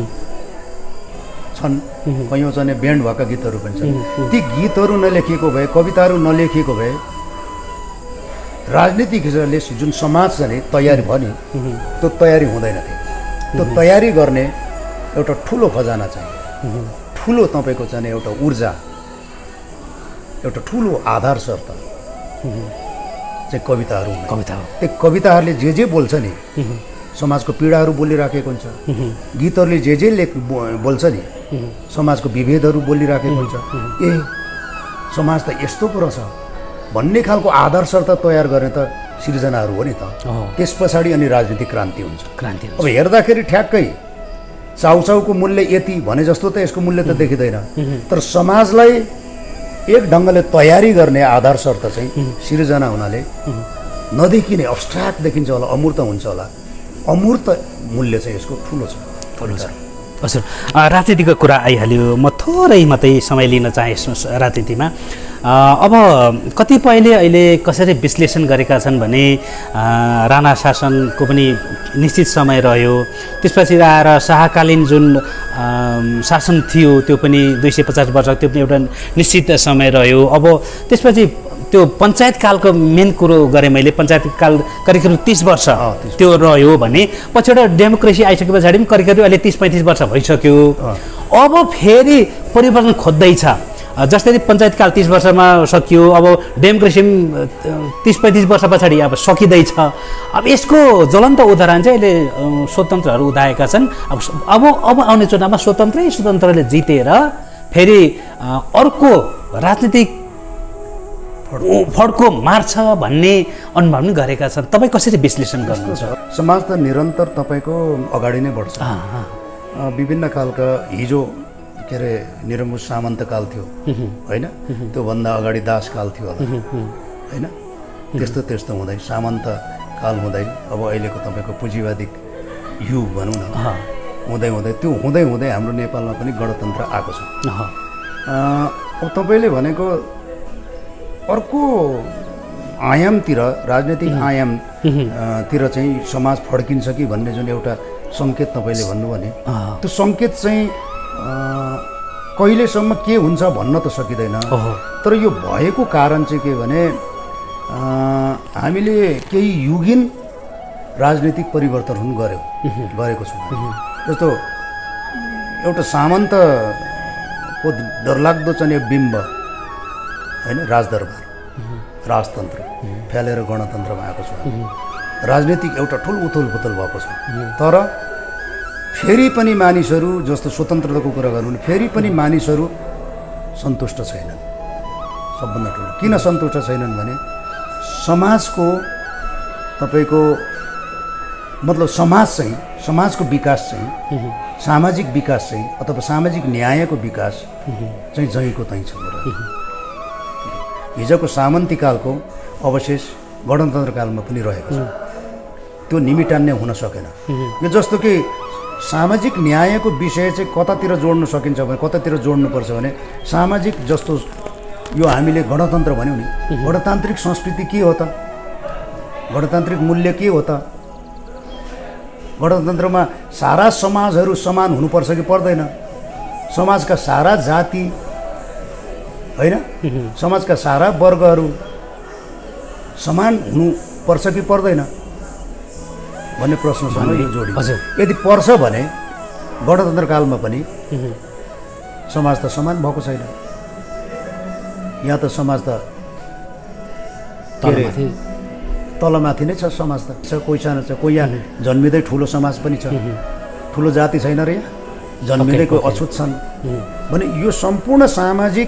छन्, कयौँ चाहिँ ब्यान्ड भएका गीतहरू पनि छन्। ती गीतहरू नलेखिएको भए, कविताहरू नलेखिएको भए राजनीतिक हिसाबले जुन समाज चाहिँ तयारी भयो नि त्यो तयारी हुँदैन थियो। त्यो तयारी गर्ने एउटा ठुलो खजाना चाहियो, ठुलो तपाईँको चाहिँ एउटा ऊर्जा, एउटा ठुलो आधार शर्त चाहिँ कविताहरू कविता हो। त्यो कविताहरूले जे जे बोल्छ नि समाजको पीडाहरू बोलिराखेको हुन्छ, गीतहरूले जे जे लेख बोल्छ नि समाजको विभेदहरू बोलिराखेको हुन्छ। ए समाज त यस्तो कुरो छ भन्ने खालको आधार शर्त तयार गर्ने त सिर्जनाहरू हो नि त। त्यस पछाडि अनि राजनीतिक क्रान्ति हुन्छ। क्रान्ति अब हेर्दाखेरि ठ्याक्कै चाउचाउको मूल्य यति भने जस्तो त यसको मूल्य त देखिँदैन। तर समाजलाई एक ढङ्गले तयारी गर्ने आधार शर्त चाहिँ सिर्जना हुनाले नदेखिने अब्स्ट्र्याक्ट देखिन्छ होला, अमूर्त हुन्छ होला। अमूर्त मूल्य चाहिँ यसको ठुलो छ। ठुलो छ। हजुर, राजनीतिको कुरा आइहाल्यो। म थोरै मात्रै समय लिन चाहे यसमा राजनीतिमा। अब कतिपयले अहिले कसरी विश्लेषण गरेका छन् भने राणा शासनको पनि निश्चित समय रह्यो, त्यसपछि आएर शाहकालीन जुन शासन थियो त्यो पनि दुई सय पचास वर्ष, त्यो पनि एउटा निश्चित समय रह्यो। अब त्यसपछि त्यो पञ्चायत कालको मेन कुरो गरेँ मैले, पञ्चायत काल करिब करिब तिस वर्ष त्यो रह्यो भने पछिबाट डेमोक्रेसी आइसके पछाडि पनि करिब करिब अहिले तिस पैँतिस वर्ष भइसक्यो। अब फेरि परिवर्तन खोज्दैछ। जस्तै पञ्चायत काल तिस वर्षमा सकियो, अब डेमोक्रेसी तिस पैँतिस वर्ष पछाडि अब सकिँदैछ। अब यसको ज्वलन्त उदाहरण चाहिँ अहिले स्वतन्त्रहरू उदाएका छन्। अब अब अब आउने चुनावमा स्वतन्त्रै स्वतन्त्रले जितेर फेरि अर्को राजनीतिक फड्को मार्छ भन्ने अनुभव पनि गरेका छन्। तपाईँ कसरी विश्लेषण गर्नुहुन्छ? समाज त निरन्तर तपाईँको अगाडि नै बढ्छ। विभिन्न खालका हिजो के अरे निरङ्कुश सामन्तकाल थियो होइन, त्योभन्दा अगाडि दासकाल थियो होला होइन, त्यस्तो त्यस्तो हुँदै सामन्त काल हुँदै अब अहिलेको तपाईँको पुँजीवादी युग भनौँ न, हुँदै हुँदै त्यो हुँदै हुँदै हाम्रो नेपालमा पनि गणतन्त्र आएको छ। अब तपाईँले भनेको अर्को आयामतिर, राजनैतिक आयामतिर चाहिँ समाज फड्किन्छ कि भन्ने जुन एउटा सङ्केत तपाईँले भन्नुभयो भने त्यो सङ्केत चाहिँ कहिलेसम्म के हुन्छ भन्न त सकिँदैन। तर यो भएको कारण चाहिँ के भने हामीले केही युगीन राजनीतिक परिवर्तनहरू गऱ्यौँ गरेको छौँ। जस्तो एउटा सामन्तको डरलाग्दो चाहिँ बिम्ब होइन, राजदरबार राजतन्त्र फ्यालेर गणतन्त्रमा आएको छ। राजनीतिक एउटा ठुलो उथल पुथल भएको छ। तर फेरि पनि मानिसहरू, जस्तो स्वतन्त्रताको कुरा गर्नु भने फेरि पनि मानिसहरू सन्तुष्ट छैनन्। सबभन्दा ठुलो किन सन्तुष्ट छैनन् भने समाजको तपाईँको मतलब समाज चाहिँ समाजको विकास चाहिँ सामाजिक विकास चाहिँ अथवा सामाजिक न्यायको विकास चाहिँ जहीँको तहीँ छ। हिजोको सामन्तीकालको अवशेष गणतन्त्रकालमा पनि रहेको छ। त्यो निमिटान्य हुन सकेन। यो जस्तो कि सामाजिक न्यायको विषय चाहिँ कतातिर जोड्न सकिन्छ भने कतातिर जोड्नुपर्छ भने सामाजिक जस्तो यो हामीले गणतन्त्र भन्यौँ नि, गणतान्त्रिक संस्कृति के हो त, गणतान्त्रिक मूल्य के हो त? गणतन्त्रमा सारा समाजहरू समान हुनुपर्छ कि पर्दैन? समाजका सारा जाति होइन समाजका सारा वर्गहरू समान हुनुपर्छ कि पर्दैन भन्ने प्रश्नसँग यो जोडिन्छ। यदि पर्छ भने गणतन्त्र कालमा पनि समाज त समान भएको छैन। यहाँ त समाज त तलमाथि नै छ समाज त छ, कोही सानो छ, कोही यहाँ जन्मिँदै ठुलो समाज पनि छ, ठुलो जाति छैन र यहाँ जन्मिँदै कोही अछुत छन् भने यो सम्पूर्ण सामाजिक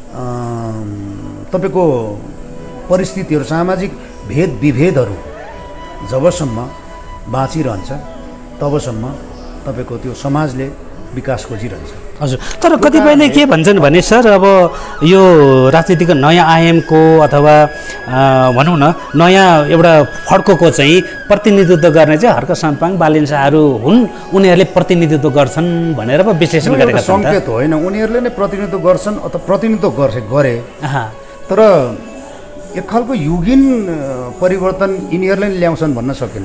तपाईँको परिस्थितिहरू, सामाजिक भेद विभेदहरू जबसम्म बाँचिरहन्छ तबसम्म तपाईँको त्यो समाजले विकास खोजिरहन्छ। हजुर, तर कतिपयले के भन्छन् भने सर, अब यो राजनीतिको नयाँ आयामको अथवा भनौँ न नयाँ एउटा फड्कोको चाहिँ प्रतिनिधित्व गर्ने चाहिँ हर्क साम्पाङ बालेन शाहहरू हुन्, उनीहरूले प्रतिनिधित्व गर्छन् भनेर पो विश्लेषण गरेका छन्। सङ्केत होइन, उनीहरूले नै प्रतिनिधित्व गर्छन् अथवा प्रतिनिधित्व गर्छ गरे, तर एक खालको युगीन परिवर्तन यिनीहरूले नै ल्याउँछन् भन्न सकिन्न।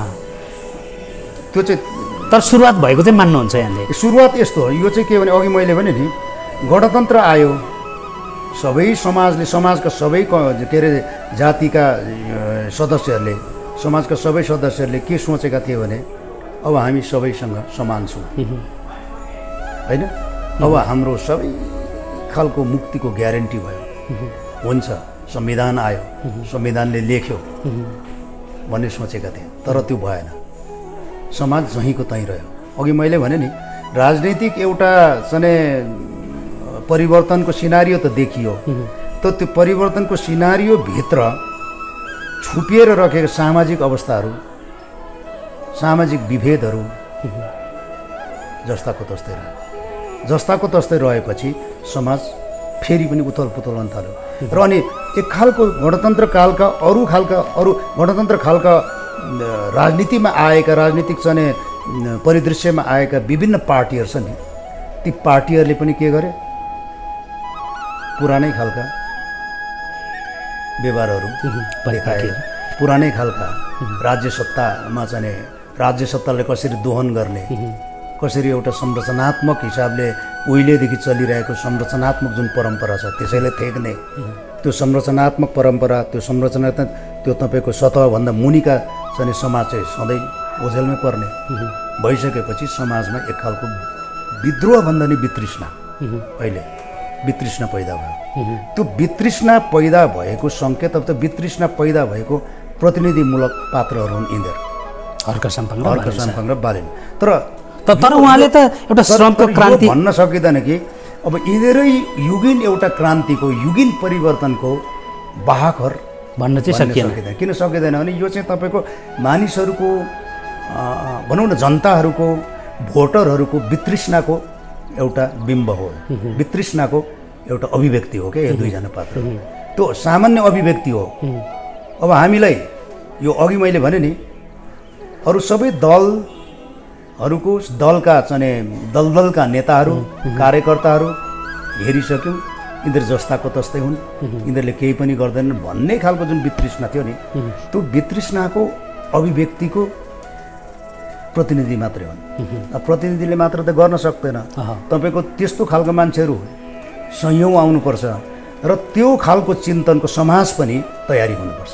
त्यो चाहिँ तर सुरुवात भएको चाहिँ मान्नुहुन्छ यहाँले? सुरुवात यस्तो हो, यो चाहिँ के भने अघि मैले भने नि गणतन्त्र आयो, सबै समाजले, समाजका सबै के अरे जातिका सदस्यहरूले, समाजका सबै सदस्यहरूले के सोचेका थिए भने अब हामी सबैसँग समान छौँ होइन, अब हाम्रो सबै खालको मुक्तिको ग्यारेन्टी भयो, हुन्छ संविधान आयो, संविधानले लेख्यो भन्ने सोचेका थिए, तर त्यो भएन। समाज जहीँको तहीँ रह्यो। अघि मैले भने नि राजनैतिक एउटा चाहिँ परिवर्तनको सिनारियो त देखियो, तर त्यो परिवर्तनको सिनारियोभित्र छुपिएर राखेको सामाजिक अवस्थाहरू, सामाजिक विभेदहरू जस्ताको तस्तै रह्यो। जस्ताको तस्तै रहेपछि समाज फेरि पनि उथल पुथल हुन थाल्यो र अनि एक खालको गणतन्त्र कालका अरू खालका अरू गणतन्त्र खालका राजनीतिमा आएका, राजनीतिक चाहिँ परिदृश्यमा आएका विभिन्न पार्टीहरू छन् नि, ती पार्टीहरूले पनि के गरे, पुरानै खालका व्यवहारहरू देखाए, पुरानै खालका राज्य सत्तामा चाहिँ राज्य सत्ताले कसरी दोहन गर्ने, कसरी एउटा संरचनात्मक हिसाबले उहिलेदेखि चलिरहेको संरचनात्मक जुन परम्परा छ त्यसैलाई थेक्ने, त्यो संरचनात्मक परम्परा, त्यो संरचनात्मक त्यो तपाईँको सतहभन्दा मुनिका चाहिँ समाज चाहिँ सधैँ ओझेलमै पर्ने भइसकेपछि समाजमा एक खालको विद्रोहभन्दा नि वितृष्णा, अहिले वितृष्णा पैदा भयो। त्यो वितृष्णा पैदा भएको सङ्केत, अब त वितृष्णा पैदा भएको प्रतिनिधिमूलक पात्रहरू हुन् यिनीहरू, हर्क साम्पाङ हर्क साम्पाङ र बालेन। तर तर उहाँले त एउटा श्रमको क्रान्ति भन्न सकिँदैन कि अब यिनीरै युगीन एउटा क्रान्तिको, युगीन परिवर्तनको वाहकहर भन्न चाहिँ सकिँदैन। किन सकिँदैन भने यो चाहिँ तपाईँको मानिसहरूको भनौँ न जनताहरूको, भोटरहरूको वितृष्णाको एउटा बिम्ब हो, वितृष्णाको एउटा अभिव्यक्ति हो क्या यो दुईजना पात्र, त्यो सामान्य अभिव्यक्ति हो। अब हामीलाई यो अघि मैले भने नि अरू सबै दलहरूको, दलका चाहिँ दलदलका नेताहरू, कार्यकर्ताहरू हेरिसक्यौँ, यिनीहरू जस्ताको तस्तै हुन्, यिनीहरूले केही पनि गर्दैनन् भन्ने खालको जुन वितृष्णा थियो नि, त्यो वितृष्णाको अभिव्यक्तिको प्रतिनिधि मात्रै हुन्। अब प्रतिनिधिले मात्र त गर्न सक्दैन, तपाईँको त्यस्तो खालको मान्छेहरू सयौँ आउनुपर्छ र त्यो खालको चिन्तनको समाज पनि तयारी हुनुपर्छ।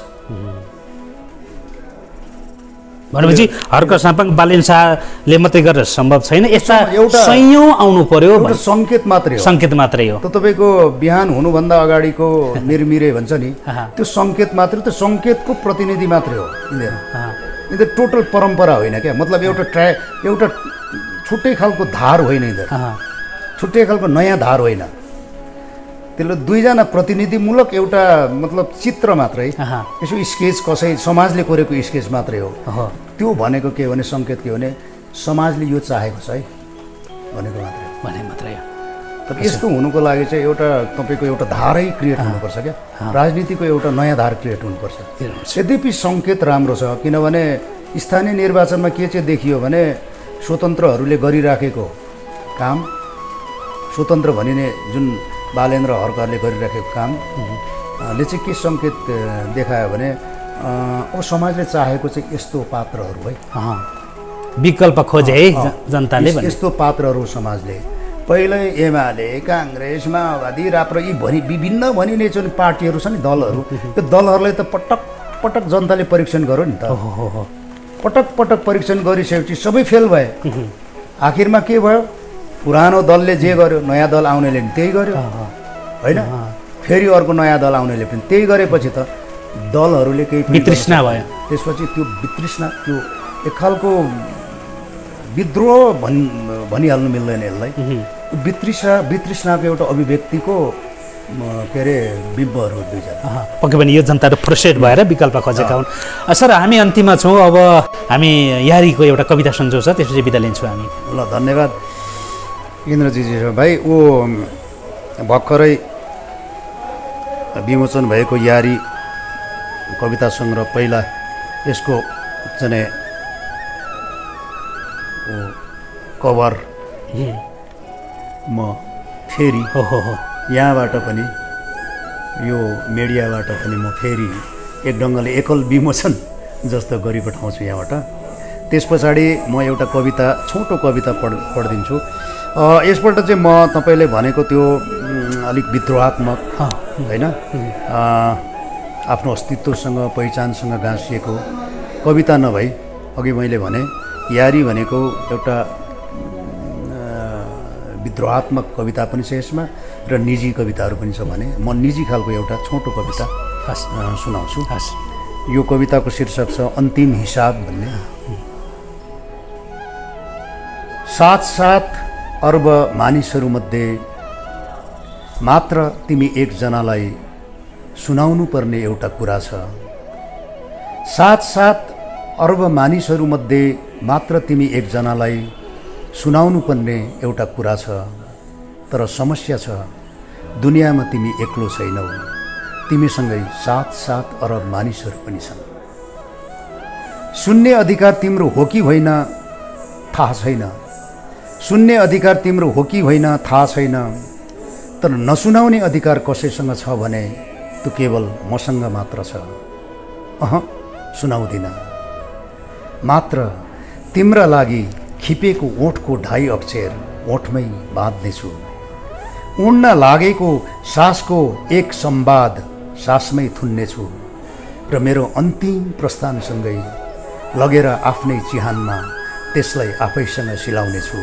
भनेपछि हर्क साम्पाङ बालेन शाहले मात्रै गरेर सम्भव छैन, यस्ता एउटा सयौँ आउनु पर्यो, एउटा सङ्केत मात्रै हो, सङ्केत मात्रै हो। त तपाईँको बिहान हुनुभन्दा अगाडिको मिरमिरे भन्छ नि, त्यो सङ्केत मात्रै, त्यो सङ्केतको प्रतिनिधि मात्रै हो यिनीहरू। यिनीहरू टोटल परम्परा होइन क्या, मतलब एउटा ट्रा एउटा छुट्टै खालको धार होइन, यिनीहरू छुट्टै खालको नयाँ धार होइन। त्यसले दुईजना प्रतिनिधिमूलक एउटा मतलब चित्र मात्रै, यसो स्केच कसै समाजले कोरेको स्केच मात्रै हो। त्यो भनेको के भने सङ्केत के भने समाजले यो चाहेको छ है भनेको मात्रै भने मात्रै। तर यस्तो हुनुको लागि चाहिँ एउटा तपाईँको एउटा धारै क्रिएट हुनुपर्छ क्या, राजनीतिको एउटा नयाँ धार क्रिएट हुनुपर्छ। यद्यपि सङ्केत राम्रो छ, किनभने स्थानीय निर्वाचनमा के चाहिँ देखियो भने स्वतन्त्रहरूले गरिराखेको काम, स्वतन्त्र भनिने जुन बालेन र हर्कहरूले गरिराखेको कामले चाहिँ के सङ्केत देखायो भने अब समाजले चाहेको चाहिँ यस्तो पात्रहरू है, विकल्प खोजे है जनताले, यस्तो पात्रहरू समाजले पहिल्यै एमाले काङ्ग्रेस माओवादी राप्रो यी भनि विभिन्न भनिने जुन पार्टीहरू छ नि दलहरू त्यो दलहरूलाई त पटक पटक जनताले परीक्षण गर्यो नि त पटक पटक परीक्षण गरिसकेपछि सबै फेल भए आखिरमा के भयो पुरानो दलले जे गर्यो नयाँ दल आउनेले पनि त्यही गर्यो होइन फेरि अर्को नयाँ दल आउनेले पनि त्यही गरेपछि त दलहरूले केही वितृष्णा भयो त्यसपछि त्यो वितृष्णा त्यो एक खालको विद्रोह भन् भनिहाल्नु मिल्दैन यसलाई वितृष्णा वितृष्णाको एउटा अभिव्यक्तिको के अरे बिम्बहरू दुईजना पक्कै पनि यो जनताहरू फ्रस्ट्रेट भएर विकल्प खोजेका हुन् सर हामी अन्तिममा छौँ अब हामी यारीको एउटा कविता सन्जो छ त्यसपछि बिदा लिन्छौँ हामी ल धन्यवाद इन्द्रजी भाइ ऊ भर्खरै विमोचन भएको यारी कविता सङ्ग्रह पहिला यसको चाहिँ कभर म फेरि हो हो हो यहाँबाट पनि यो मिडियाबाट पनि म फेरि एक ढङ्गले एकल विमोचन जस्तो गरिपठाउँछु यहाँबाट। त्यस पछाडि म एउटा कविता छोटो कविता पढ पढिदिन्छु। यसपल्ट चाहिँ म तपाईँले भनेको त्यो अलिक विद्रोहात्मक होइन आफ्नो अस्तित्वसँग पहिचानसँग गाँसिएको कविता नभई अघि मैले भने यारी भनेको एउटा विद्रोहात्मक कविता पनि छ यसमा र निजी कविताहरू पनि छ भने म निजी खालको एउटा छोटो कविता सुनाउँछु। यो कविताको शीर्षक छ अन्तिम हिसाब भन्ने। सात सात अर्ब मानिसहरूमध्ये मात्र तिमी एकजनालाई सुनाउनु पर्ने एउटा कुरा छ। सात सात अर्ब मानिसहरूमध्ये मात्र तिमी एकजनालाई सुनाउनु पर्ने एउटा कुरा छ। तर समस्या छ दुनियाँमा तिमी एक्लो छैनौ, तिमीसँगै सात सात अरब मानिसहरू पनि छन्। सुन्ने अधिकार तिम्रो हो कि होइन थाहा छैन, सुन्ने अधिकार तिम्रो हो कि होइन थाहा छैन, तर नसुनाउने अधिकार कसैसँग छ भने त्यो केवल मसँग मात्र छ। अह सुनाउँदिन, मात्र तिम्रा लागि खिपेको ओठको ढाई अक्षर ओठमै बाँध्नेछु। उड्न लागेको सासको एक संवाद सासमै थुन्नेछु र मेरो अन्तिम प्रस्थानसँगै लगेर आफ्नै चिहानमा त्यसलाई आफैसँग सिलाउनेछु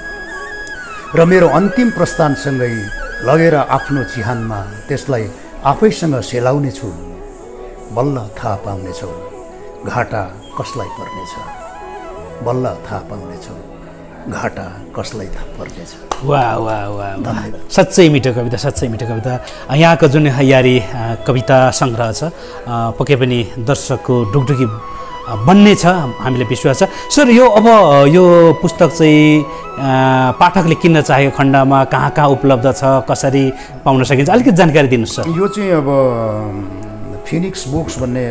र मेरो अन्तिम प्रस्थानसँगै लगेर आफ्नो चिहानमा त्यसलाई आफैसँग सेलाउनेछु। बल्ल थाहा पाउनेछौ घाटा कसलाई पर्नेछ, बल्ल थाहा पाउनेछौ घाटा कसलाई थाहा पर्नेछ। वाह वाह वाह वाह, साँच्चै मिठो कविता, साँच्चै मिठो कविता। यहाँको जुन यारी कविता सङ्ग्रह छ पक्कै पनि दर्शकको ढुकढुकी बन्ने छ हामीले विश्वास छ। सर यो अब यो पुस्तक चाहिँ पाठकले किन्न चाहेको खण्डमा कहाँ कहाँ उपलब्ध छ, कसरी पाउन सकिन्छ, अलिकति जानकारी दिनुहोस् सर। यो चाहिँ अब फिनिक्स बुक्स भन्ने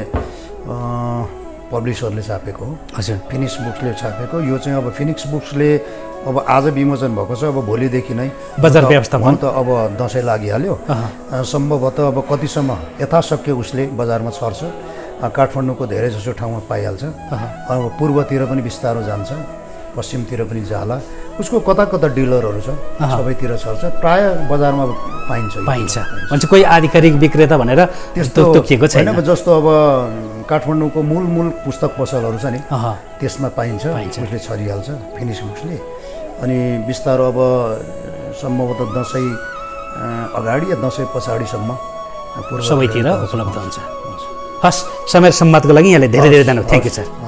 पब्लिसरले छापेको हो। हजुर, फिनिक्स बुक्सले छापेको। यो चाहिँ अब फिनिक्स बुक्सले अब आज विमोचन भएको छ, अब भोलिदेखि नै बजार व्यवस्थापन त अब दसैँ लागिहाल्यो, सम्भवतः अब कतिसम्म यथाशक्य उसले बजारमा छर्छ। काठमाडौँको धेरै जसो ठाउँमा पाइहाल्छ, अब पूर्वतिर पनि बिस्तारो जान्छ, पश्चिमतिर पनि जाला, उसको कता कता डिलरहरू छ सबैतिर छर्छ, प्राय बजारमा पाइन्छ पाइन्छ भन्छ। कोही आधिकारिक विक्रेता भनेर त्यस्तो तोकिएको छैन। जस्तो अब काठमाडौँको मूल मूल पुस्तक पसलहरू छ नि त्यसमा पाइन्छ, उसले छरिहाल्छ फिनिक्स बुक्सले। अनि बिस्तारो अब सम्भवतः दसैँ अगाडि या दसैँ पछाडिसम्म सबैतिर उपलब्ध हुन्छ। हस्, समय सम्वादको लागि यहाँले धेरै धेरै धन्यवाद। Thank you sir.